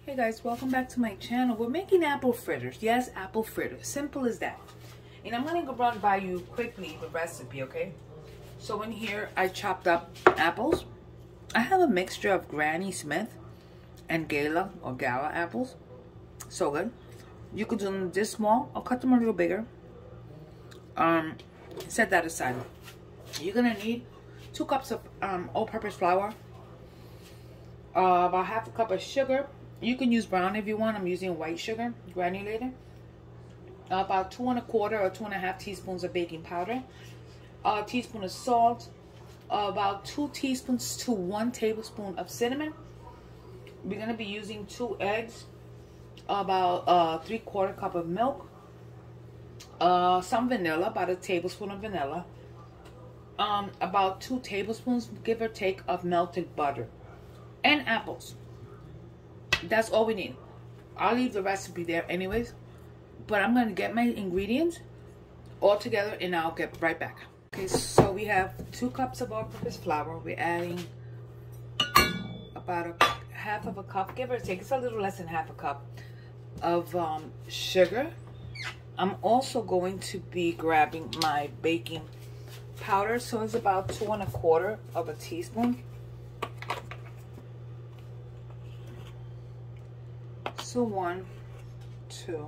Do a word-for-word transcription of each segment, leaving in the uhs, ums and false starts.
Hey guys, welcome back to my channel. We're making apple fritters. Yes, apple fritters. Simple as that. And I'm going to run by you quickly the recipe, okay? So in here, I chopped up apples. I have a mixture of Granny Smith and Gala or Gala apples. So good. You could do them this small or cut them a little bigger. Um, set that aside. You're going to need two cups of um, all-purpose flour. Uh, about half a cup of sugar. You can use brown if you want. I'm using white sugar, granulated. Uh, about two and a quarter or two and a half teaspoons of baking powder. A teaspoon of salt. Uh, about two teaspoons to one tablespoon of cinnamon. We're going to be using two eggs. About uh, three quarter cup of milk. Uh, some vanilla, about a tablespoon of vanilla. Um, about two tablespoons, give or take, of melted butter. And apples. That's all we need. I'll leave the recipe there anyways. But I'm going to get my ingredients all together and I'll get right back. Okay, so we have two cups of all-purpose flour. We're adding about a half of a cup, give or take. It's a little less than half a cup of um, sugar. I'm also going to be grabbing my baking powder. So it's about two and a quarter of a teaspoon. So one, two,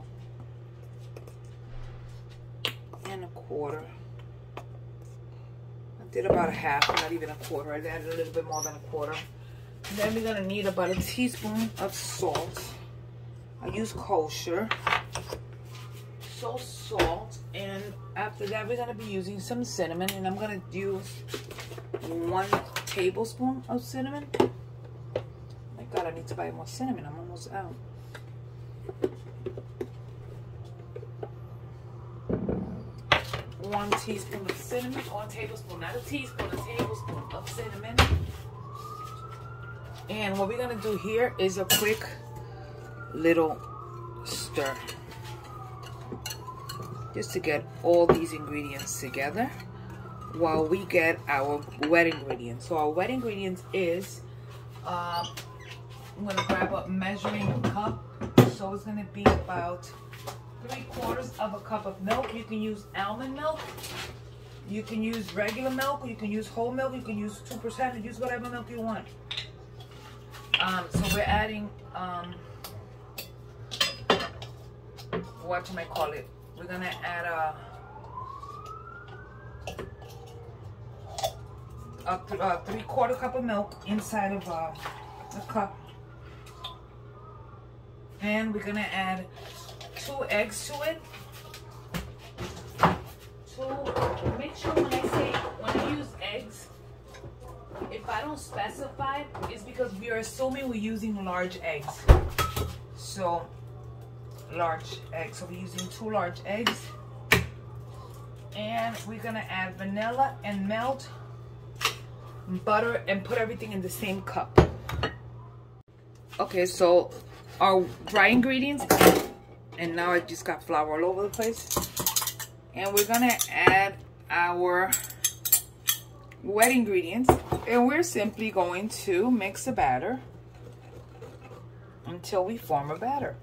and a quarter. I did about a half, not even a quarter. I added a little bit more than a quarter. And then we're gonna need about a teaspoon of salt. I use kosher. So salt, and after that we're gonna be using some cinnamon, and I'm gonna use one tablespoon of cinnamon. My God, I need to buy more cinnamon. I'm almost out. One teaspoon of cinnamon, or a tablespoon, not a teaspoon, a tablespoon of cinnamon. And what we're gonna do here is a quick little stir, just to get all these ingredients together while we get our wet ingredients. So our wet ingredients is, uh, I'm gonna grab a measuring cup. So it's gonna be about three quarters of a cup of milk. You can use almond milk, you can use regular milk, you can use whole milk, you can use two percent, use whatever milk you want. Um, so we're adding, um, what you might call it, we're gonna add a, a, th a three quarter cup of milk inside of a, a cup. And we're gonna add two eggs to it. Two, make sure when I say, when I use eggs, if I don't specify, it's because we are assuming we're using large eggs. So, large eggs. So we're using two large eggs. And we're gonna add vanilla and melt butter and put everything in the same cup. Okay, so our dry ingredients, and now I just got flour all over the place, and we're gonna add our wet ingredients, and we're simply going to mix the batter until we form a batter.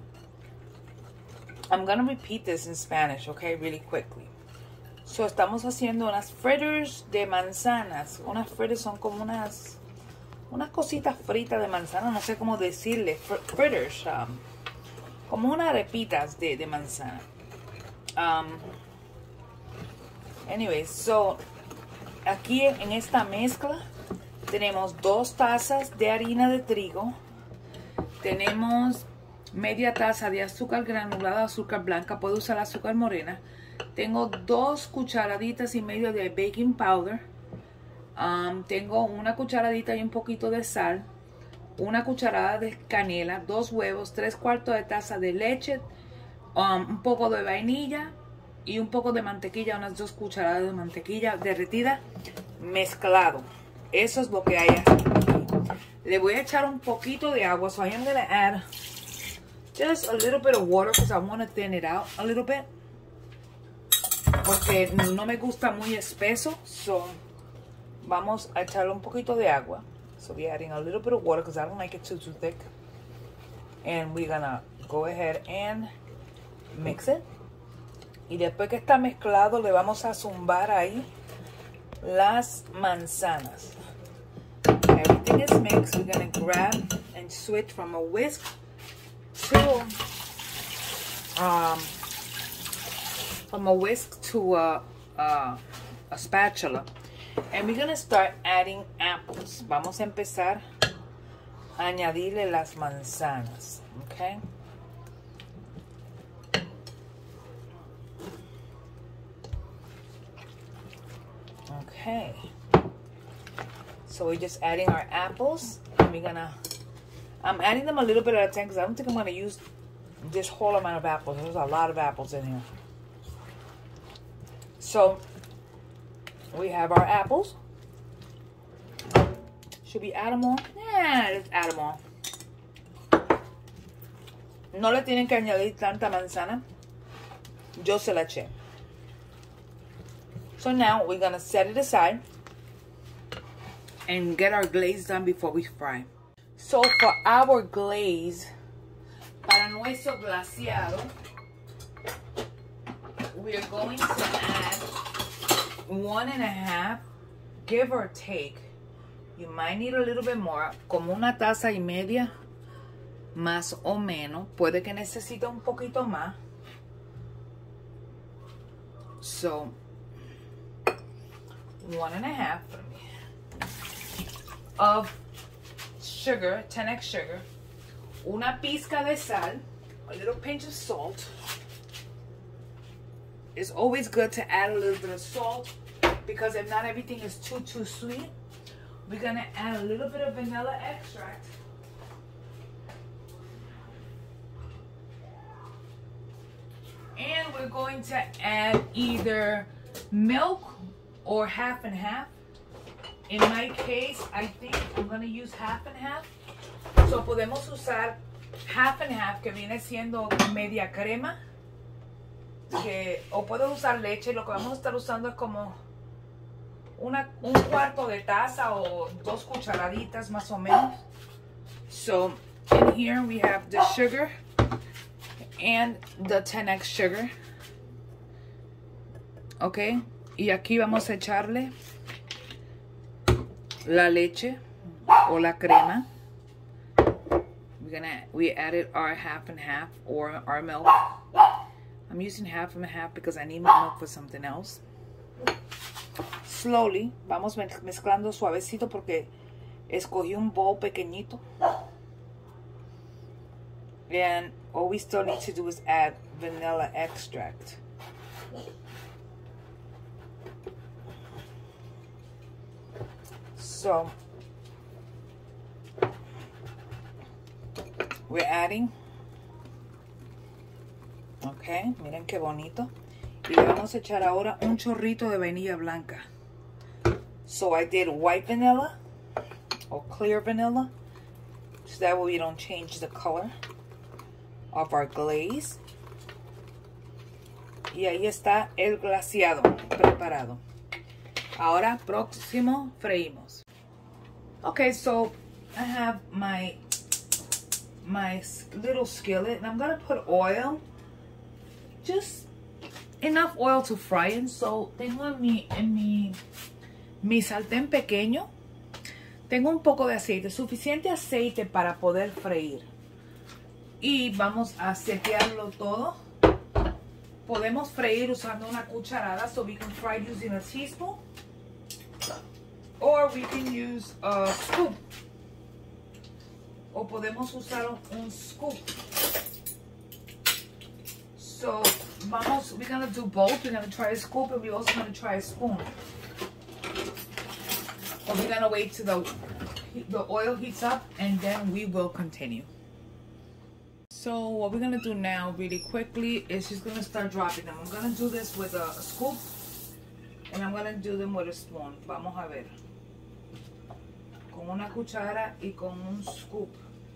I'm gonna repeat this in Spanish, okay, really quickly. So estamos haciendo unas fritters de manzanas. Unas fritters son como unas unas cositas fritas de manzana, no sé cómo decirle, fr fritters, um, como unas arepitas de, de manzana. Um, anyway, so, aquí en esta mezcla tenemos dos tazas de harina de trigo, tenemos media taza de azúcar granulada, azúcar blanca, puedo usar azúcar morena, tengo dos cucharaditas y medio de baking powder. Um, tengo una cucharadita y un poquito de sal, una cucharada de canela, dos huevos, tres cuartos de taza de leche, um, un poco de vainilla y un poco de mantequilla, unas dos cucharadas de mantequilla derretida, mezclado. Eso es lo que hay aquí. Le voy a echar un poquito de agua, so I am going to add just a little bit of water because I want to thin it out a little bit, porque no me gusta muy espeso. So vamos a echarle un poquito de agua. So we're adding a little bit of water because I don't like it too, too thick. And we're gonna go ahead and mix it. Y después que está mezclado, le vamos a zumbar ahí las manzanas. Everything is mixed. We're gonna grab and switch from a whisk to um, from a whisk to a, a, a spatula. And we're gonna start adding apples. Vamos a empezar a añadirle las manzanas. Okay. Okay, so we're just adding our apples, and we're gonna, I'm adding them a little bit at a time because I don't think I'm gonna use this whole amount of apples. There's a lot of apples in here. So we have our apples. Should we add them all? Yeah, let's add them all. No le tienen que añadir tanta manzana. Yo se la eché. So now we're gonna set it aside and get our glaze done before we fry. So for our glaze, para nuestro glaseado, we are going to add one and a half, give or take. You might need a little bit more, como una taza y media, más o menos. Puede que necesite un poquito más. So one and a half of sugar, ten X sugar, una pizca de sal, a little pinch of salt. It's always good to add a little bit of salt because if not everything is too, too sweet. We're gonna add a little bit of vanilla extract. And we're going to add either milk or half and half. In my case, I think I'm going to use half and half. So podemos usar half and half, que viene siendo media crema. Que, o puedo usar leche. Lo que vamos a estar usando es como una, un cuarto de taza o dos cucharaditas más o menos. So in here we have the sugar and the ten X sugar. Okay. Y aquí vamos a echarle la leche o la crema. We're gonna we added our half and half or our milk. I'm using half and half because I need my milk for something else. Slowly, vamos mezclando suavecito porque escogí un bowl pequeñito. And all we still need to do is add vanilla extract. So we're adding, ok, miren qué bonito. Y le vamos a echar ahora un chorrito de vainilla blanca. So I did white vanilla or clear vanilla, so that way we don't change the color of our glaze. Y ahí está el glaseado preparado. Ahora próximo freímos. Okay, so I have my my little skillet and I'm gonna put oil, just enough oil to fry in. So tengo en mi, en mi, mi sartén pequeño, tengo un poco de aceite, suficiente aceite para poder freír. Y vamos a setearlo todo. Podemos freír usando una cucharada, so we can fry using a teaspoon. Or we can use a scoop. O podemos usar un, un scoop. So, vamos, we're going to do both. We're going to try a scoop and we're also going to try a spoon. Or we're going to wait till the, the oil heats up and then we will continue. So, what we're going to do now really quickly is just going to start dropping them. I'm going to do this with a, a scoop and I'm going to do them with a spoon. Vamos a ver. Con una cuchara y con un scoop.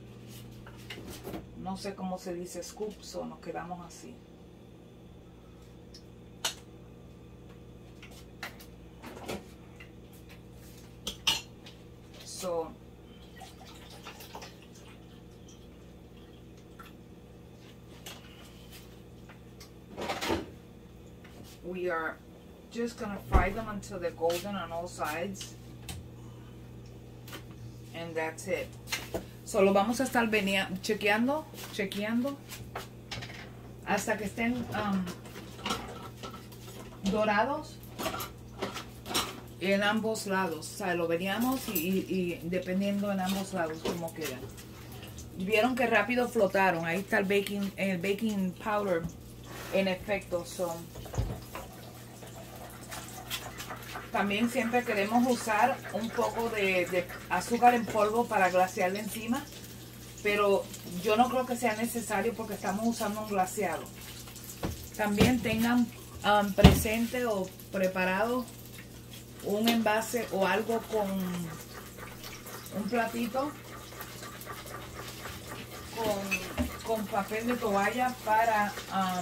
No sé cómo se dice scoop, so nos quedamos así. So we are just gonna fry them until they're golden on all sides. And that's it. So lo vamos a estar venía, chequeando, chequeando hasta que estén um, dorados en ambos lados. O sea, lo veríamos y, y, y dependiendo en ambos lados cómo quedan. Vieron que rápido flotaron. Ahí está el baking, el baking powder en efecto. So, también siempre queremos usar un poco de, de azúcar en polvo para glasearle encima. Pero yo no creo que sea necesario porque estamos usando un glaseado. También tengan um, presente o preparado un envase o algo con un platito con, con papel de toalla para, um,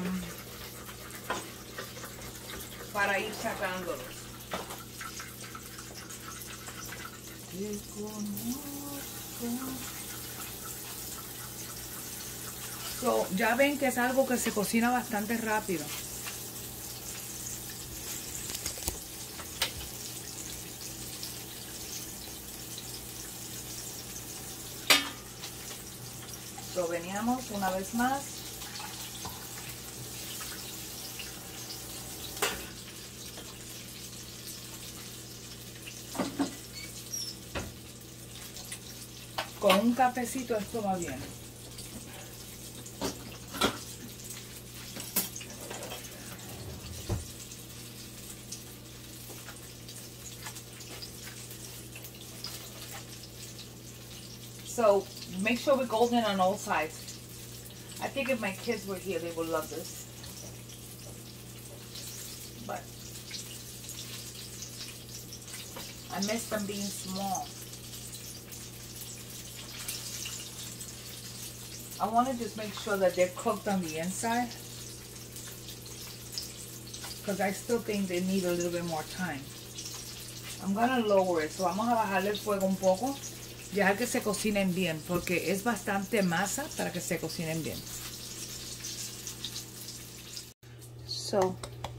para ir sacándolos. So, ya ven que es algo que se cocina bastante rápido. So, veníamos una vez más. Con un cafecito esto va bien. So make sure we're golden on all sides. I think if my kids were here, they would love this. But I miss them being small. I want to just make sure that they're cooked on the inside, because I still think they need a little bit more time. I'm going to lower it. So vamos a bajarle el fuego un poco. Dejar que se cocinen bien, porque es bastante masa para que se cocinen bien. So,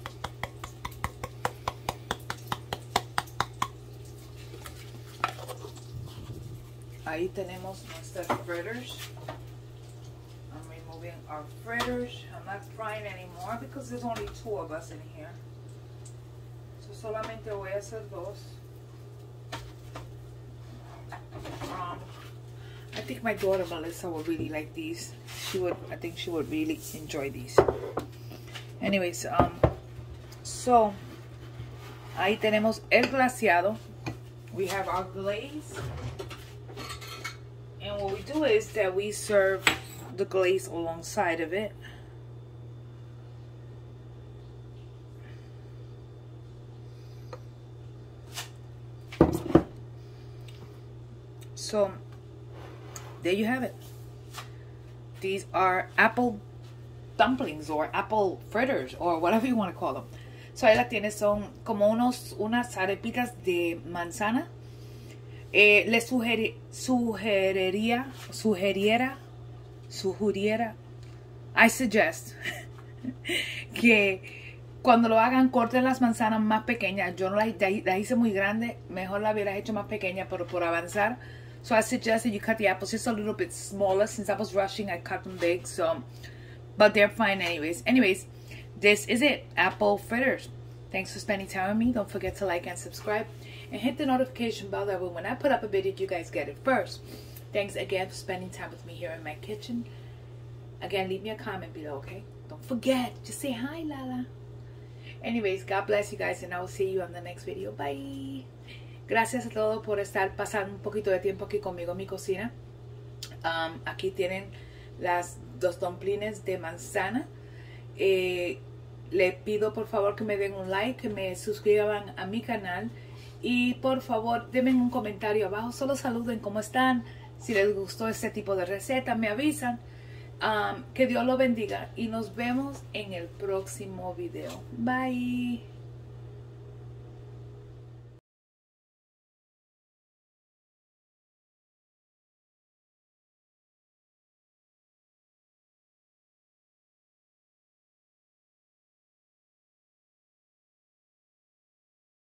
ahí tenemos nuestras fritters. I'm removing our fritters. I'm not frying anymore because there's only two of us in here. So solamente voy a hacer dos. Um, I think my daughter Melissa would really like these. She would, I think she would really enjoy these. Anyways, um, so ahí tenemos el glaseado. We have our glaze, and what we do is that we serve the glaze alongside of it. So there you have it. These are apple dumplings or apple fritters or whatever you want to call them. So ahí la tienes, son como unos, unas arepitas de manzana. Eh, les sugeri, sugeriría, sugeriera, sugeriera, I suggest que cuando lo hagan corten las manzanas más pequeñas. Yo no las, las hice muy grande, mejor las hubieras hecho más pequeñas, pero por avanzar. So I suggest that you cut the apples just a little bit smaller. Since I was rushing, I cut them big. So, but they're fine anyways. Anyways, this is it. Apple fritters. Thanks for spending time with me. Don't forget to like and subscribe. And hit the notification bell that way when I put up a video, you guys get it first. Thanks again for spending time with me here in my kitchen. Again, leave me a comment below, okay? Don't forget. Just say hi, Lala. Anyways, God bless you guys. And I will see you on the next video. Bye. Gracias a todos por estar pasando un poquito de tiempo aquí conmigo en mi cocina. Um, aquí tienen las dos dumplings de manzana. Eh, le pido por favor que me den un like, que me suscriban a mi canal. Y por favor, denme un comentario abajo. Solo saluden cómo están. Si les gustó este tipo de receta, me avisan. Um, que Dios los bendiga. Y nos vemos en el próximo video. Bye.